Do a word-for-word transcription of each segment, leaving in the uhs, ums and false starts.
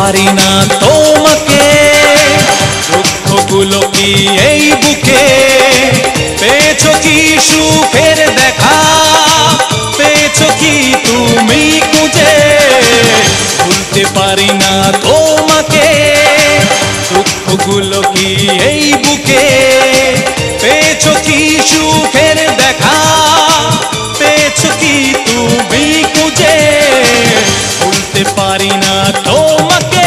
পারি না তোমাকে, দুঃখগুলো কি এই বুকে, পেয়েছো কি সুখের দেখা, পেয়েছো কি তুমি খুঁজে, ভুলতে পারি না তোমাকে, দুঃখগুলো কি এই বুকে, পেয়েছো কি সুখের দেখা, পেয়েছো কি তুমি খুঁজে, ভুলতে পারি না তোমাকে।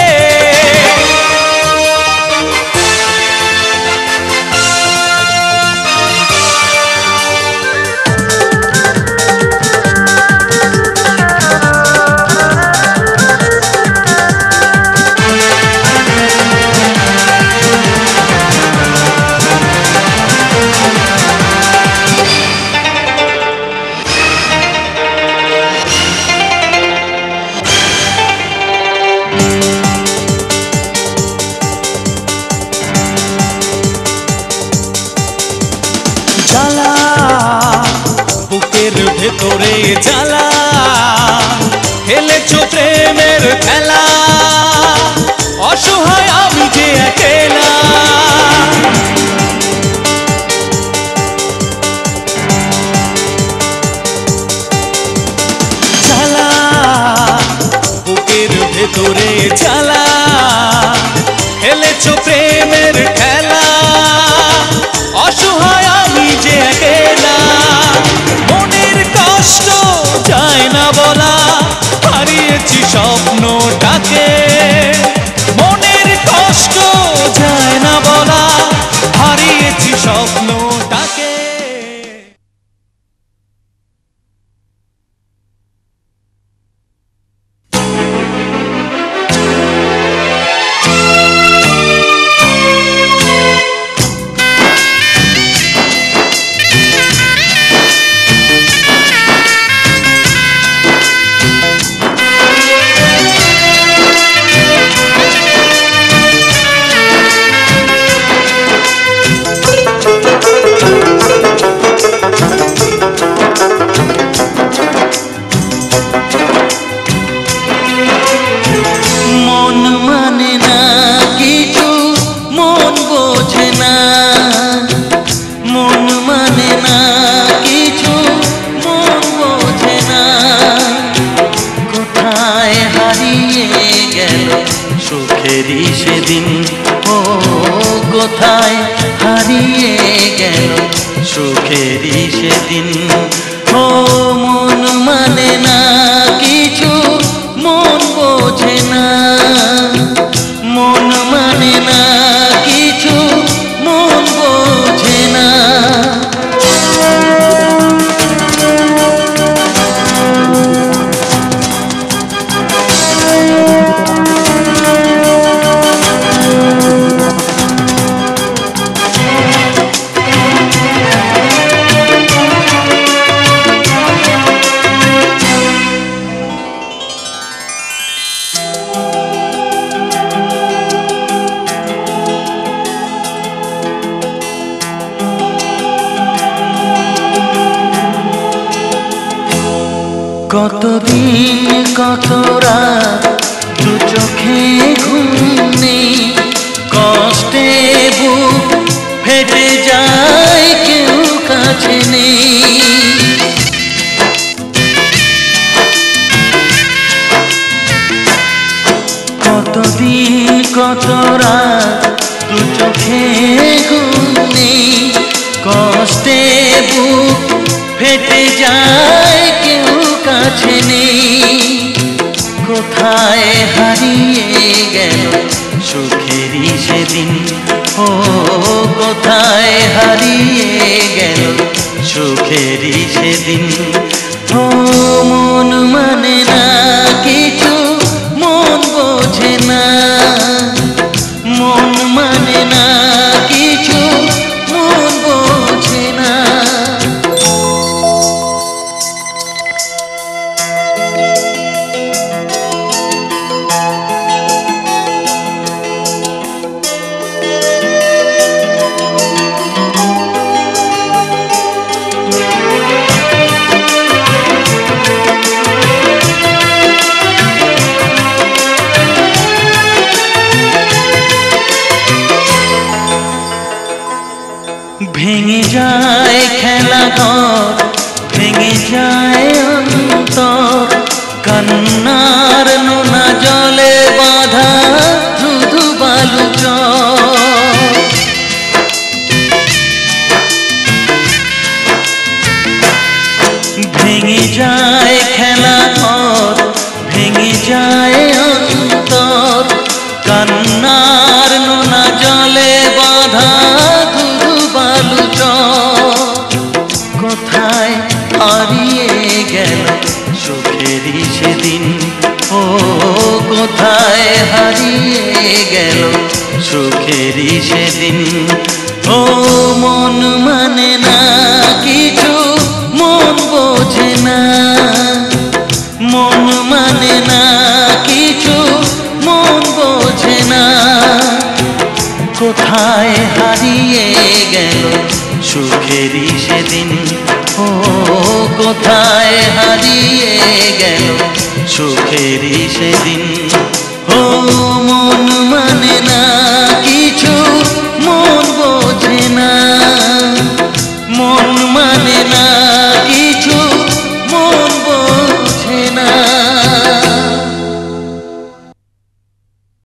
জ্বালা বুকের ভেতরে জ্বালা, খেলেছো প্রেমের খেলা, অসহায় আমি যে একেলা। জ্বালা বুকের ভেতরে জ্বালা, খেলেছো প্রেমের খেলা, অসহায় আমি যে একেলা। মনের কষ্ট যায় না বলা, হারিয়েছি স্বপ্নটাকে, মনের কষ্ট যায় না বলা, হারিয়েছি স্বপ্নটাকে। সুখেরই সেদিন, ও কোথায় হারিয়ে গেল সুখেরই সেদিন। ও মন মানে না কিছু, মন বোঝে না, মন মানে না কিছু, মন বোঝে না। কতদিন কত রাত দু চোখে ঘুম নেই, কষ্টে বুক ফেটে যায় কেউ কাছে নেই। কতদিন কত রাত দু চোখে ঘুম নেই, কষ্টে বুক ফেটে যায় কেউ কাছে নেই। কোথায় হারিয়ে গেল সুখেরই সেদিন, ও কোথায় হারিয়ে গেল সুখেরই সেদিন। ও মন মানে না কিছু, মন বোঝে না, মন মানে না কিছু, মন বোঝে না। ভেঙে যায় খেলা ঘর, ভেঙে যায় অন্তর, কান্নার নোনা জলে বাঁধা ধুধু বালু চর। ভেঙে যায় খেলা ঘর, ভেঙে যায় অন্তর, কান্নার নোনা জলে বাঁধা ধুধু বালু চর। কোথায় হারিয়ে গেল সুখেরই সেদিন, ও কোথায় হারিয়ে গেল সুখেরই সেদিন। ও মন মানে না কিছু, মন বোঝে না, মন মানে না কিছু, মন বোঝে না। কোথায় হারিয়ে গেল সুখেরই সেদিন, ও কোথায় হারিয়ে গেল সুখেরই সেদিন। ও মন